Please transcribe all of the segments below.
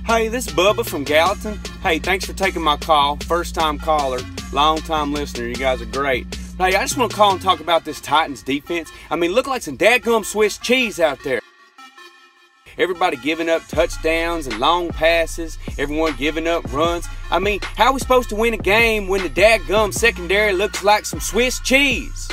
Hey, this is Bubba from Gallatin. Hey, thanks for taking my call. First time caller, long time listener. You guys are great. Hey, I just want to call and talk about this Titans defense. I mean, look like some dadgum Swiss cheese out there. Everybody giving up touchdowns and long passes. Everyone giving up runs. I mean, how are we supposed to win a game when the dadgum secondary looks like some Swiss cheese?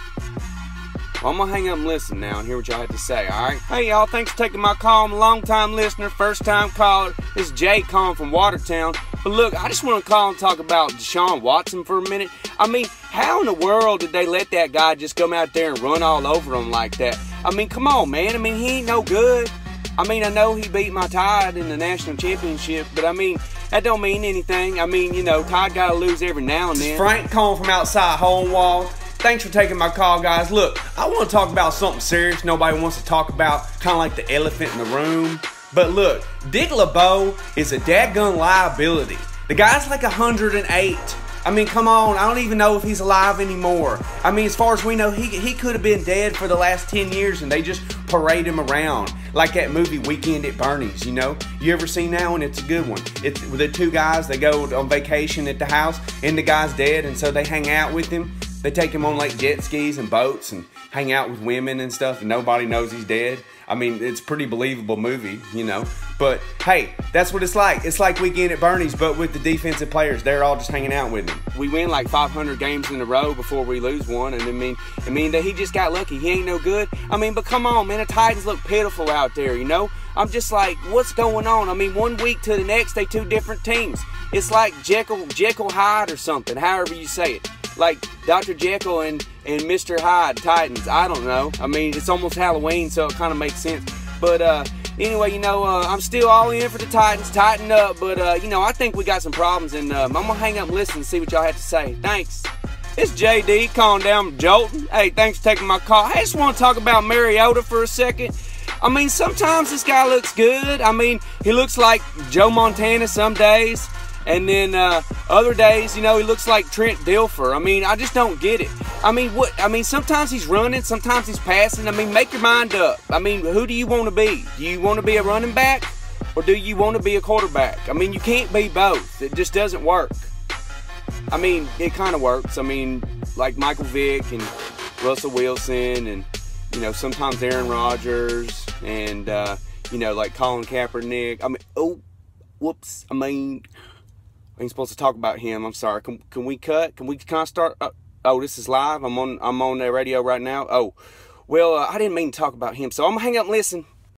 Well, I'm going to hang up and listen now and hear what y'all have to say, alright? Hey, y'all, thanks for taking my call. I'm a long-time listener, first-time caller. This is Jay calling from Watertown. But look, I just want to call and talk about Deshaun Watson for a minute. I mean, how in the world did they let that guy just come out there and run all over him like that? I mean, come on, man. I mean, he ain't no good. I mean, I know he beat my Tide in the national championship, but I mean, that don't mean anything. I mean, you know, Tide got to lose every now and then. Frank calling from outside Hole and Wall. Thanks for taking my call, guys. Look, I want to talk about something serious nobody wants to talk about, kind of like the elephant in the room. But look, Dick LeBeau is a dadgun liability. The guy's like 108. I mean, come on, I don't even know if he's alive anymore. I mean, as far as we know, he could have been dead for the last 10 years and they just parade him around. Like that movie Weekend at Bernie's, you know? You ever seen that one? It's a good one. It's with the two guys, they go on vacation at the house and the guy's dead and so they hang out with him. They take him on like jet skis and boats and hang out with women and stuff and nobody knows he's dead. I mean, it's a pretty believable movie, you know. But, hey, that's what it's like. It's like Weekend at Bernie's, but with the defensive players. They're all just hanging out with him. We win like 500 games in a row before we lose one. And I mean that he just got lucky. He ain't no good. I mean, but come on, man. The Titans look pitiful out there, you know. I'm just like, what's going on? I mean, one week to the next, they two different teams. It's like Jekyll Hyde or something, however you say it. Like Dr. Jekyll and Mr. Hyde, Titans. I don't know. I mean, it's almost Halloween, so it kind of makes sense. But anyway, you know, I'm still all in for the Titans. Tighten up. But, you know, I think we got some problems. And I'm going to hang up and listen and see what y'all have to say. Thanks. It's JD calling down from Jolton. Hey, thanks for taking my call. I just want to talk about Mariota for a second. I mean, sometimes this guy looks good. I mean, he looks like Joe Montana some days. And then other days, you know, he looks like Trent Dilfer. I mean, I just don't get it. I mean, sometimes he's running, sometimes he's passing. I mean, make your mind up. I mean, who do you want to be? Do you want to be a running back or do you want to be a quarterback? I mean, you can't be both. It just doesn't work. I mean, it kind of works. I mean, like Michael Vick and Russell Wilson and, you know, sometimes Aaron Rodgers and, you know, like Colin Kaepernick. I mean, oh, whoops. I mean, I ain't supposed to talk about him. I'm sorry. Can we cut? Can we kind of start? Oh, this is live. I'm on the radio right now. Oh, well, I didn't mean to talk about him, so I'm gonna hang up and listen.